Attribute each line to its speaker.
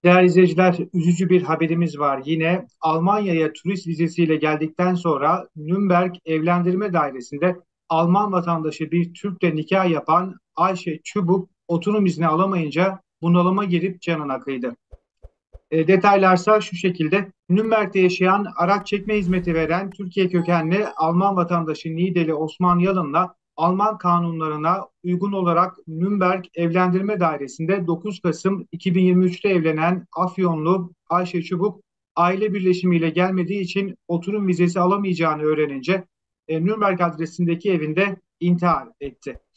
Speaker 1: Değerli izleyiciler, üzücü bir haberimiz var. Yine Almanya'ya turist vizesiyle geldikten sonra Nürnberg Evlendirme Dairesi'nde Alman vatandaşı bir Türk'le nikah yapan Ayşe Çubuk oturum izni alamayınca bunalıma girip canına kıydı. Detaylarsa şu şekilde: Nürnberg'de yaşayan, araç çekme hizmeti veren Türkiye kökenli Alman vatandaşı Nideli Osman Yalın'la Alman kanunlarına uygun olarak Nürnberg Evlendirme Dairesi'nde 9 Kasım 2023'te evlenen Afyonlu Ayşe Çubuk aile birleşimiyle gelmediği için oturum vizesi alamayacağını öğrenince Nürnberg adresindeki evinde intihar etti.